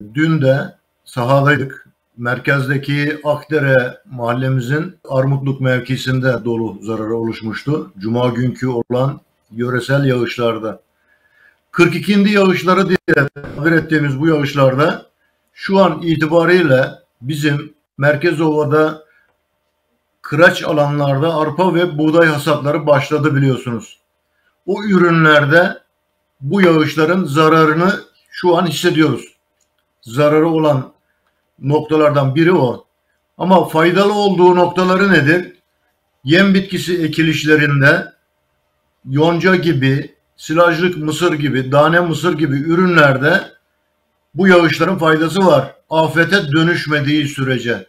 Dün de sahadaydık. Merkezdeki Akdere mahallemizin Armutluk mevkisinde dolu zararı oluşmuştu. Cuma günkü olan yöresel yağışlarda. 42. yağışları diye tabir ettiğimiz bu yağışlarda şu an itibariyle bizim Merkezova'da kıraç alanlarda arpa ve buğday hasatları başladı biliyorsunuz. O ürünlerde bu yağışların zararını şu an hissediyoruz. Zararı olan noktalardan biri o. Ama faydalı olduğu noktaları nedir? Yem bitkisi ekilişlerinde yonca gibi, silajlık mısır gibi, tane mısır gibi ürünlerde bu yağışların faydası var. Afete dönüşmediği sürece.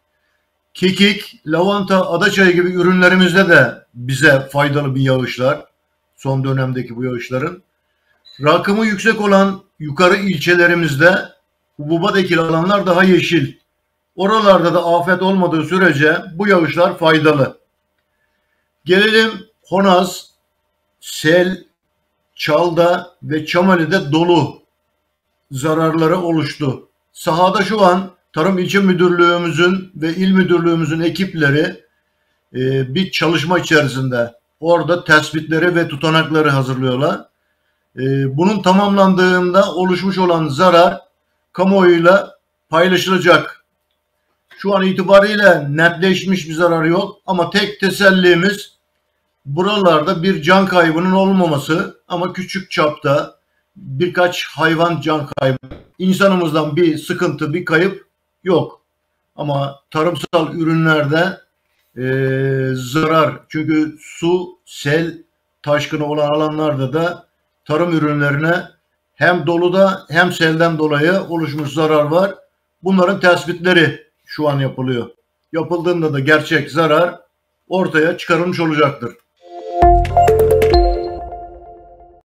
Kekik, lavanta, adaçayı gibi ürünlerimizde de bize faydalı bir yağışlar. Son dönemdeki bu yağışların. Rakımı yüksek olan yukarı ilçelerimizde hububat ekili alanlar daha yeşil. Oralarda da afet olmadığı sürece bu yağışlar faydalı. Gelelim Honaz, sel, Çalda ve Çamali'de dolu zararları oluştu. Sahada şu an Tarım İlçe Müdürlüğümüzün ve İl Müdürlüğümüzün ekipleri bir çalışma içerisinde. Orada tespitleri ve tutanakları hazırlıyorlar. Bunun tamamlandığında oluşmuş olan zarar kamuoyuyla paylaşılacak. Şu an itibariyle netleşmiş bir zarar yok ama tek tesellimiz buralarda bir can kaybının olmaması, ama küçük çapta birkaç hayvan can kaybı, insanımızdan bir sıkıntı, bir kayıp yok. Ama tarımsal ürünlerde zarar, çünkü su, sel taşkını olan alanlarda da tarım ürünlerine hem doluda hem selden dolayı oluşmuş zarar var. Bunların tespitleri şu an yapılıyor. Yapıldığında da gerçek zarar ortaya çıkarılmış olacaktır.